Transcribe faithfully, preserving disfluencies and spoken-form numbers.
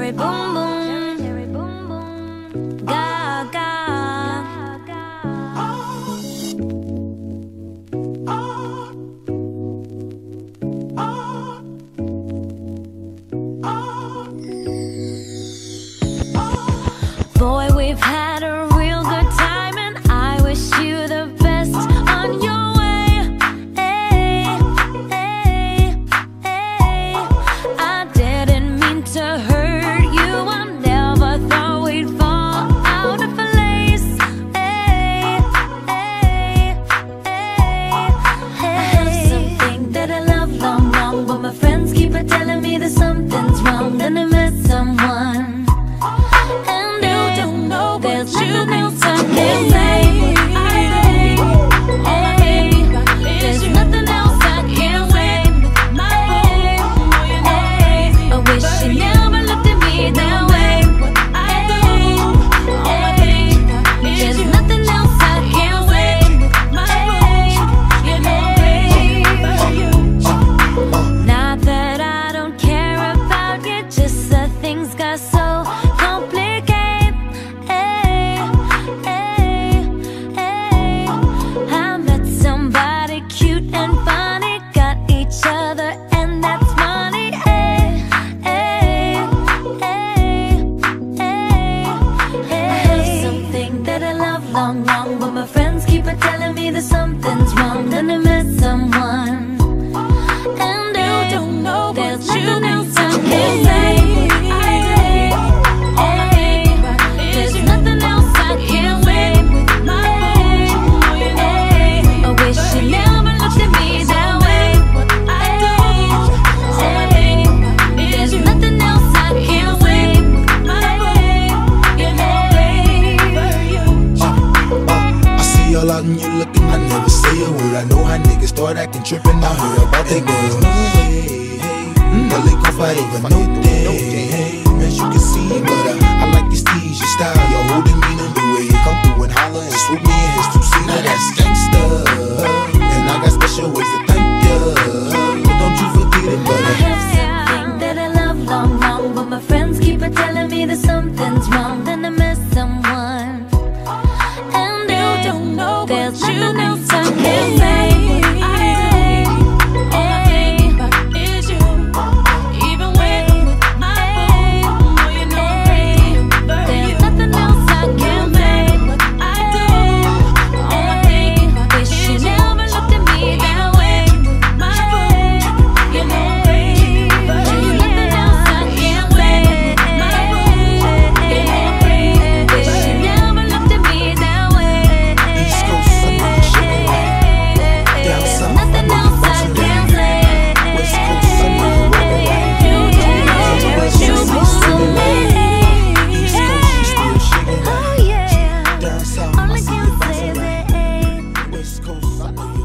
cherry boom boom, cherry boom boom, gaga. Boy, we've had a real good time, and I wish you the best on your way. Hey, hey, hey. I didn't mean to hurt you. I never thought we'd fall out of place. Hey, hey, hey, hey. I have something that I love long, long, but my friends keep on telling me that something's wrong. Then I met someone. There's nothing else I can say. There's nothing else I can say. I wish you never looked at me that way. There's nothing else I can say. Not that I don't care about you, just that things got so complicated. Long, long, but my friends keep on telling me that something's wrong. Then I met someone, and I don't know there's nothing else I can say. There's nothing else I can say. I wish you never looked at me that way. There's nothing else I can say. All out and you looking, I never say a word. I know how niggas start acting trippin'. I heard about they girls. No way, hey. No, they gon' fight over no day, hey. As you can see, but uh, I like your steez, your style, your holding me the way you come through and holler and swoop me in his two-seater. That's gangsta, and I got special ways to thank ya. But don't you forget it, but I have something that I love long, long, but my friends keep on telling me that something's wrong. Then I met someone. There's nothing else I can say. It's you, even when my phone, know you know I'm there's nothing else I can say. I do, all I think, wish you never looked at me that way. My phone, you know there's nothing else I can say. My phone, you know wish you never looked at me that way. West Coast, I know